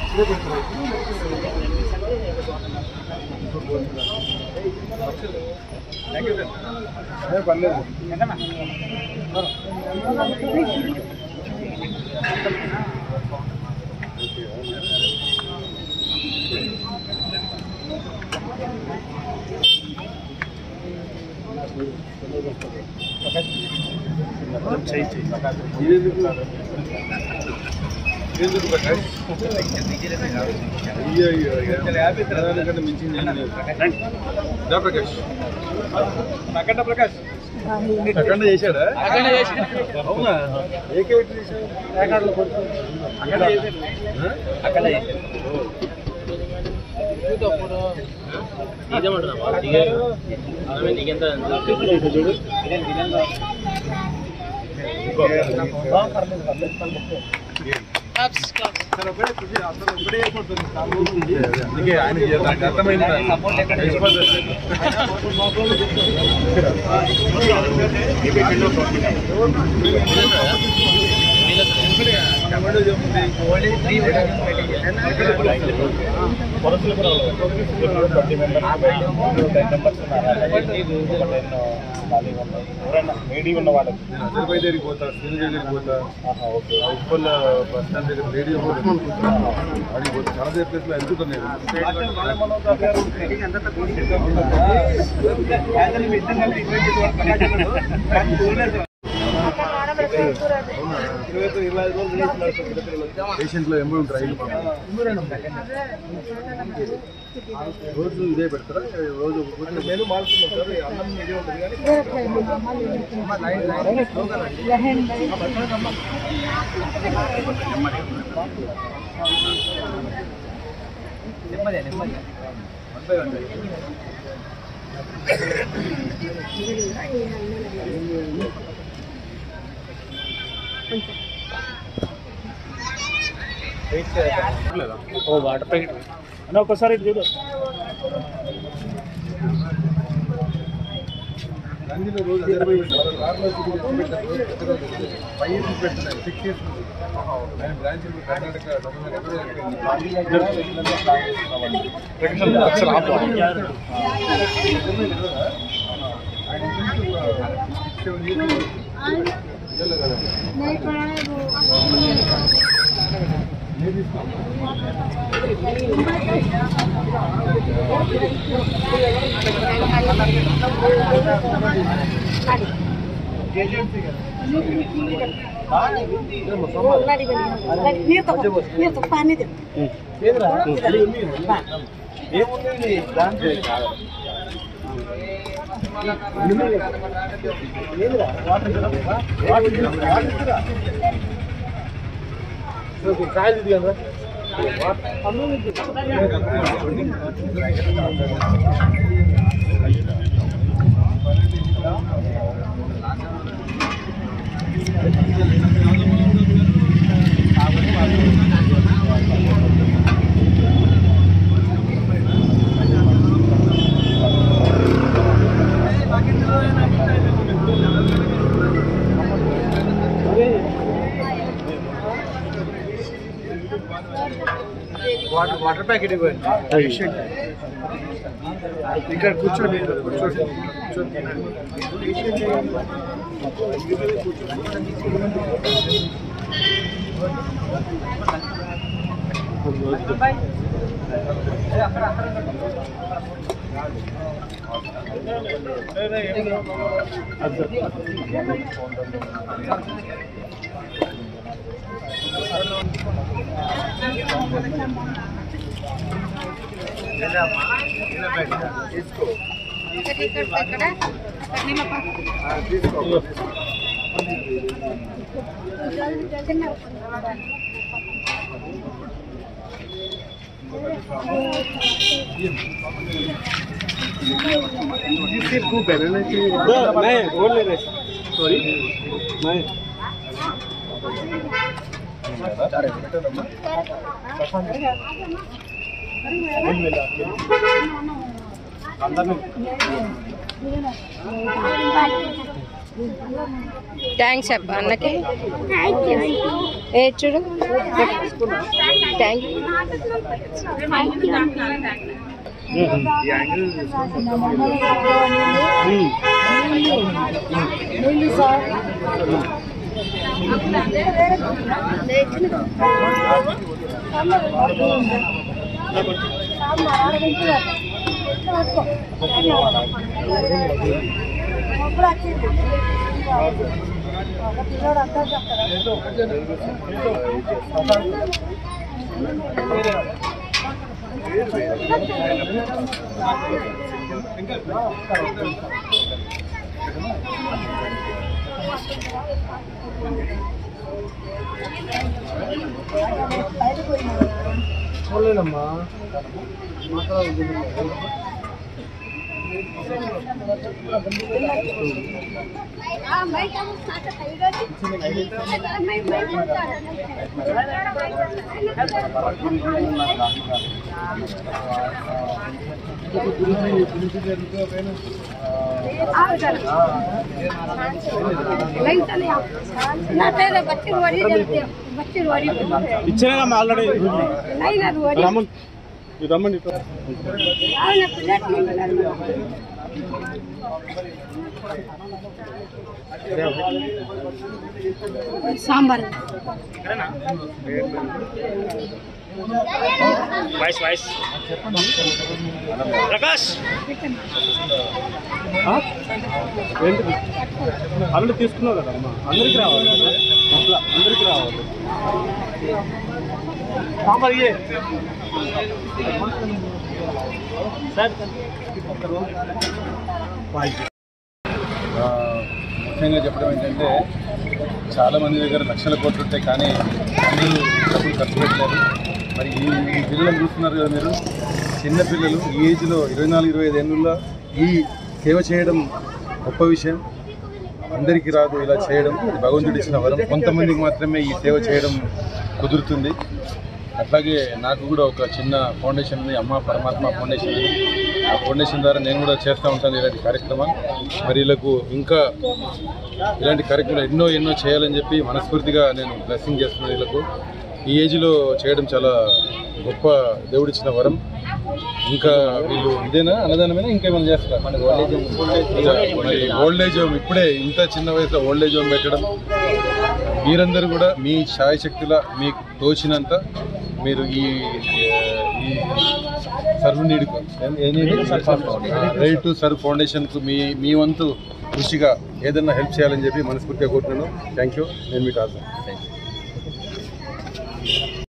పర్లేదు ప్రకాష్ అఖండ ప్రకాష్ అఖండ చేశాడా అవునా ఏకే ఆయనకి అర్థమైంది లేడీ ఉన్న వాళ్ళకి అజర్బై దగ్గరికి పోతా శ్రీని దగ్గరికి పోతా ఉప్పల్ బస్ స్టాండ్ దగ్గర లేడీ అడిగి పోతా చాలా దగ్గర ప్లేస్లో వెళ్తున్నాయి పేషెంట్లో ఎంబడి ఉంటారు రోజు ఇదే పెడతారా రోజు నేను మారుతున్నాను సార్ అన్నం ఇదే ఉంటుంది కానీ వాటర్ ప్యాకెట్ అన్న ఒకసారి చూడు గంజిలో రోజు 20 కార్లో పెడుతున్నాయి 6 ఇయర్స్ ఆయన బ్రాంచ్ కర్ణాటక पानी दे వాటర్ ప్యాకెట్ ఇవ్వండి ఇక్కడ కూర్చోండి థ్యాంక్స్ అప్ప అన్నకి ఏ చూడు థ్యాంక్ యూ చూడలేదమ్మా ఇచ్చానమ్మా ఆల్రెడీ రమ్మండి సాంబార్ వాయిస్ ప్రకాష్ ఏంటిది ఆల్రెడీ తీసుకున్నావు కదమ్మా అందరికి రావాలి అట్లా అందరికి రావాలి సాంబార్ సార్ ముఖ్యంగా చెప్పడం ఏంటంటే చాలామంది దగ్గర లక్షల కోట్లు ఉంటాయి కానీ అందరూ డబ్బులు ఖర్చు పెట్టారు. మరి ఈ పిల్లలను చూస్తున్నారు కదా మీరు, చిన్నపిల్లలు ఈ ఏజ్లో 24-25 ఏళ్ళలో ఈ సేవ చేయడం గొప్ప విషయం. అందరికీ రాదు ఇలా చేయడం, భగవంతుడు ఇచ్చిన వరం. కొంతమందికి మాత్రమే ఈ సేవ చేయడం కుదురుతుంది. అట్లాగే నాకు కూడా ఒక చిన్న ఫౌండేషన్ ఉంది, అమ్మ పరమాత్మ ఫౌండేషన్. ఆ ఫౌండేషన్ ద్వారా నేను కూడా చేస్తూ ఉంటాను ఇలాంటి కార్యక్రమాలు. మరి వీళ్ళకు ఇంకా ఇలాంటి కార్యక్రమాలు ఎన్నో చేయాలని చెప్పి మనస్ఫూర్తిగా నేను బ్లెస్సింగ్ చేస్తున్నాను. వీళ్ళకు ఈ ఏజ్లో చేయడం చాలా గొప్ప దేవుడిచ్చిన వరం. ఇంకా వీళ్ళు ఇదేనా అన్నదానమైనా ఇంకేమైనా చేస్తారు? మరి ఓల్డేజ్ హోమ్ ఇప్పుడే ఇంత చిన్న వయసులో ఓల్డేజ్ హోమ్ పెట్టడం, మీరందరూ కూడా మీ శాయశక్తుల మీకు తోచినంత మీరు ఈ సర్వ్ నీడ్కు రైట్ టు సర్వ్ ఫౌండేషన్కు మీ వంతు కృషిగా ఏదన్నా హెల్ప్ చేయాలని చెప్పి మనస్ఫూర్తిగా కోరుతున్నాను. Thank you. నేను మీకు ఆశ.